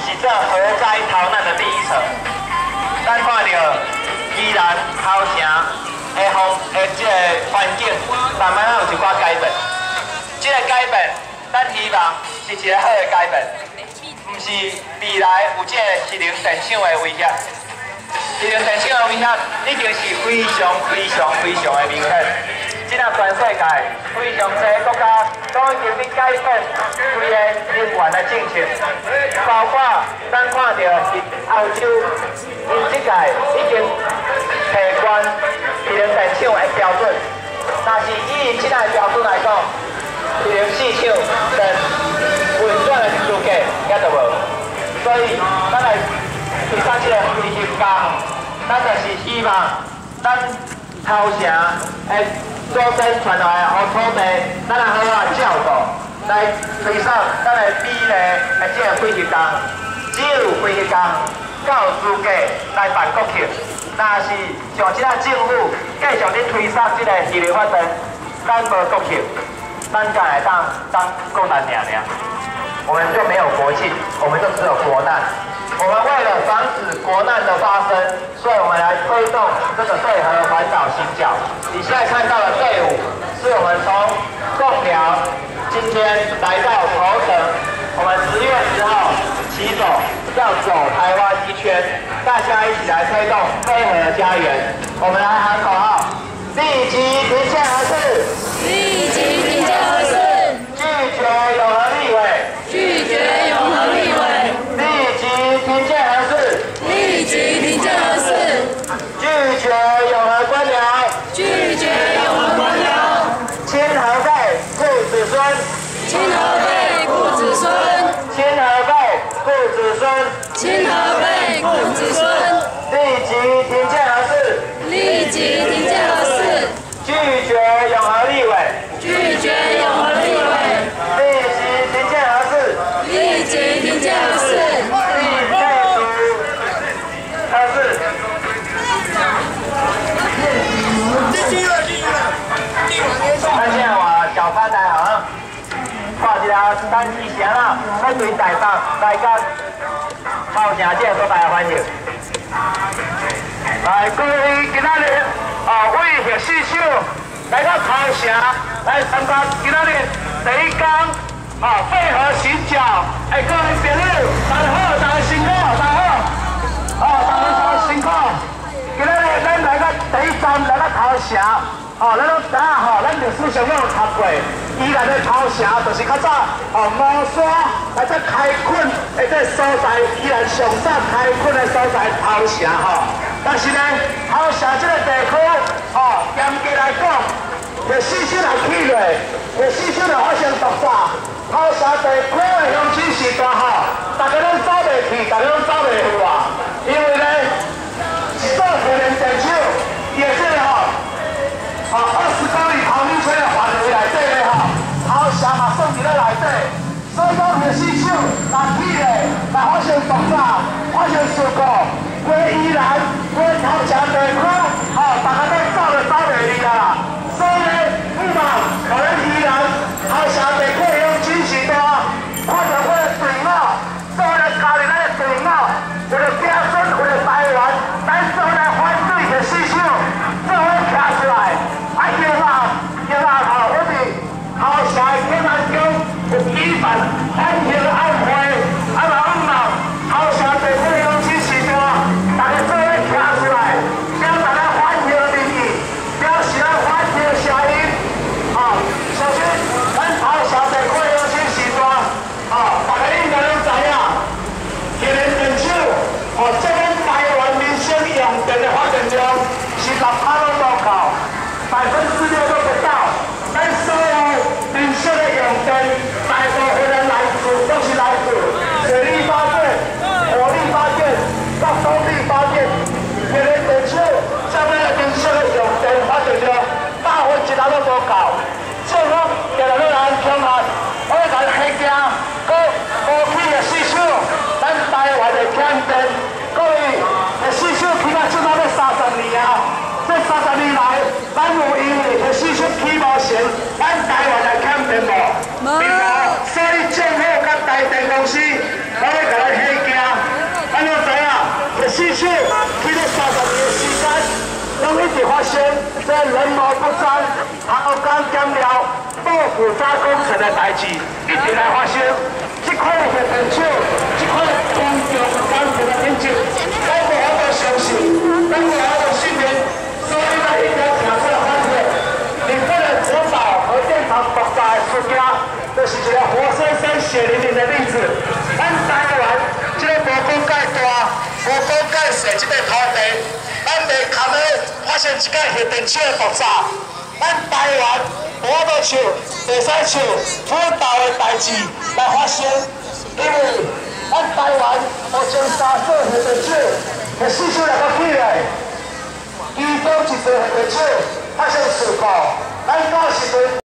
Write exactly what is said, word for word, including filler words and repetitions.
是这火灾逃难的第一层。咱看到宜兰头城的风的这个环境，慢慢有一寡改变。这个改变，咱希望是一个好的改变，唔是未来有这个失灵电厂的威胁。失灵电厂的威胁已经是非常非常非常的明显。即个全世界非常多国家都已经在改变规个能源的政策，包括咱看到是澳洲，因即届已经提悬失灵电厂的标准。但是以即个标准来讲，失灵市场跟运转的资格也都无，所以咱来推上即个飞行工，咱就是希望咱头城的。祖先传来的土地，咱来好好照顾，来推上咱的美丽的这个飞行工。只有飞行工才有资格来办国庆。若是像即个政府继续咧推上即个市立发展，咱无国庆，咱才会当当国难尔尔。我们就没有国庆，我们就只有国难。我们为了防止国难的发生，所以我们来推动这个对河环岛行脚。你现在看到的队伍，是我们从贡寮今天来到头城，我们十月十号起走，要走台湾一圈，大家一起来推动飞河家园。我们来喊口号：立即停建核四， 立即停建核四， 拒绝永和立委， 拒绝永和立委。 停建核四， 立即停建核四， 拒绝永和官僚， 拒绝永和官僚， 亲和费顾子孙， 亲和费顾子孙， 亲和费顾子孙， 亲和费顾子孙， 立即停建核四， 立即停建核四， 拒绝永和立委， 拒绝永和立委， 立即停建核四， 立即停建核四。 咱现在话小番台好像挂一条单机绳啊，在对台上来甲头城这个所在的环境。来，各位今仔日啊，为学四手来到头城来参加今仔日第一天啊配合行脚。哎，各位朋友，大家好，大家辛苦，大家好，啊，大家辛苦。今仔日咱来到第一站来到头城。哦，咱拢知影吼，咱历史上拢有读过，宜兰的头城就是较早哦毛山来这开垦的这所在，宜兰上早开垦的所在头城吼。但是呢，头城这个地区哦，严格来讲，历史上来起落，历史上来发生爆炸。头城地区的乡亲时代吼，大家拢走袂去，大家拢走袂去啊，因为呢，做可能电厂也是吼。啊，二十公里跑进村的范围内底咧吼，头城嘛算伫咧内底，所以讲历史上来起咧，来发生爆炸，发生事故，规宜兰、规头城地区，吼，大家都走就走袂离啦。所以呢，不妨可能宜兰、头城地区的乡亲时代，看到我的队伍，做咧家己咱的队伍，为了子孙，为了台湾，咱做咧反对历史上，做伙站出来。啊，叫啊，叫啊！吼，我哋头城的警察局有举办安庆安会，啊嘛唔嘛，头城地区乡亲时代，大家做伙站出来，表达咱反对的民意，表示咱反对的声音。哦，首先，咱头城地区乡亲时代，哦，大家应该拢知影，今年电厂，哦，这咱台湾民生用电的发电量是六趴拢无够。百分之六都不到，但所有民生的用电，大部分的来自都是来自水力发电、火力发电、到风力发电。今年电厂上面的民生的用电发电量，大部分一下都无够。政府今日要来强化，我要甲黑家，搁无起的市场，咱台湾的欠电，各位的市场起码至少要三十年啊！这三十年来，咱有因为的市场起无成，咱台湾来欠电无？并无，所以政府甲台电公司，我要甲咱起惊。 人毛不沾、掏工减料、豆腐加工程的代志，一定来发生。这块的电厂，这块公共工程的品质，咱无法度相信，咱无法度信任，所以咱应该提出来反对。日本的福岛核电厂爆炸的事件，就是一个活生生血淋淋的例子。咱台湾这个无讲介大、无讲介细这个土地，咱袂堪的发生一个核电厂的爆炸。咱台湾无法度像，袂使像福岛的代志来发生，因为咱台湾有将三座核电厂的四处来到起来，其中一座核电厂发生事故，咱到时阵。